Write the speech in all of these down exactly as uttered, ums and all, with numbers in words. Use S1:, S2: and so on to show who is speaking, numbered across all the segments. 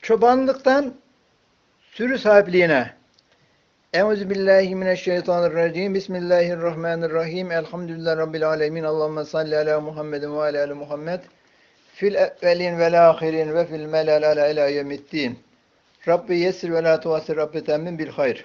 S1: Çobanlıktan sürü sahipliğine. Euzubillahimineşşeytanirracim. Bismillahirrahmanirrahim. Elhamdülillahi Rabbil alemin. Allahümme salli ala Muhammedin ve ala ali Muhammed. Fil evvelin vel ahirin ve fil melal ala ila yevmiddin. Rabbi yessir ve la tuvasir Rabbi temmin bil hayr.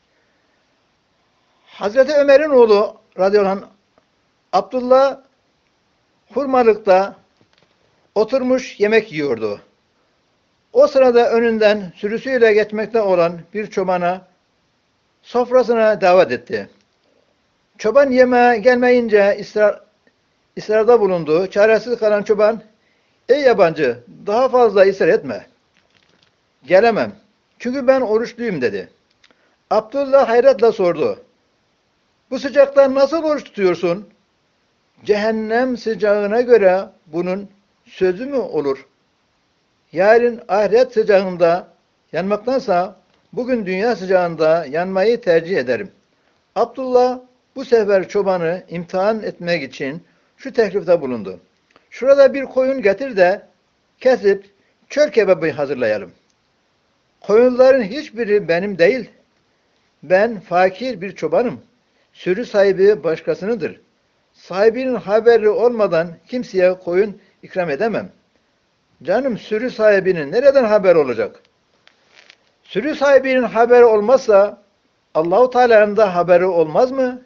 S1: Hazreti Ömer'in oğlu radıyallahu anh Abdullah hurmalıkta oturmuş yemek yiyordu. O sırada önünden sürüsüyle geçmekte olan bir çobana sofrasına davet etti. Çoban yemeğe gelmeyince ısrar, ısrarda bulundu. Çaresiz kalan çoban, "Ey yabancı, daha fazla ısrar etme. Gelemem. Çünkü ben oruçluyum," dedi. Abdullah hayretle sordu. "Bu sıcakta nasıl oruç tutuyorsun?" "Cehennem sıcağına göre bunun sözü mü olur? Yarın ahiret sıcağında yanmaktansa bugün dünya sıcağında yanmayı tercih ederim." Abdullah bu sefer çobanı imtihan etmek için şu teklifte bulundu. "Şurada bir koyun getir de kesip çöl kebabı hazırlayalım. Koyunların hiçbiri benim değil. Ben fakir bir çobanım. Sürü sahibi başkasınındır. Sahibinin haberi olmadan kimseye koyun ikram edemem." "Canım, sürü sahibinin nereden haber olacak?" "Sürü sahibinin haberi olmazsa Allahu Teala'nın da haberi olmaz mı?"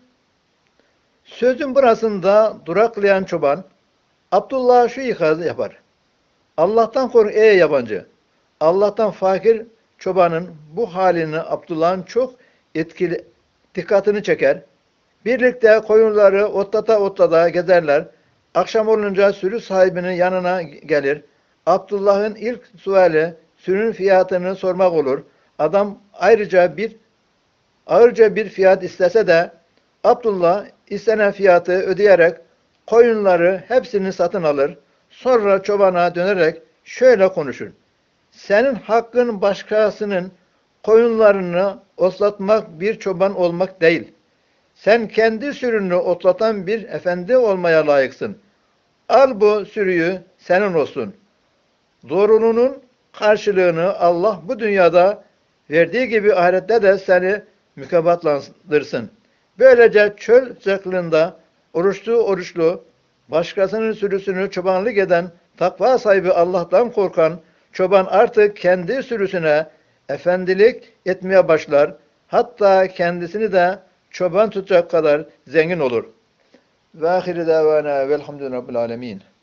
S1: Sözün burasında duraklayan çoban Abdullah şu ikazı yapar. "Allah'tan kork ey yabancı." Allah'tan fakir çobanın bu halini Abdullah'ın çok etkili dikkatini çeker. Birlikte koyunları otlata otlata gezerler. Akşam olunca sürü sahibinin yanına gelir. Abdullah'ın ilk suali sürünün fiyatını sormak olur. Adam ayrıca bir ağırca bir fiyat istese de Abdullah istenen fiyatı ödeyerek koyunları hepsini satın alır. Sonra çobana dönerek şöyle konuşur. "Senin hakkın başkasının koyunlarını otlatmak, bir çoban olmak değil. Sen kendi sürünü otlatan bir efendi olmaya layıksın. Al bu sürüyü, senin olsun. Doğruluğunun karşılığını Allah bu dünyada verdiği gibi ahirette de seni mükafatlandırsın." Böylece çöl sıcaklığında oruçlu oruçlu, başkasının sürüsünü çobanlık eden, takva sahibi Allah'tan korkan çoban artık kendi sürüsüne efendilik etmeye başlar. Hatta kendisini de çoban tutacak kadar zengin olur. Ve ahire davana velhamdülillahi rabbil alemin.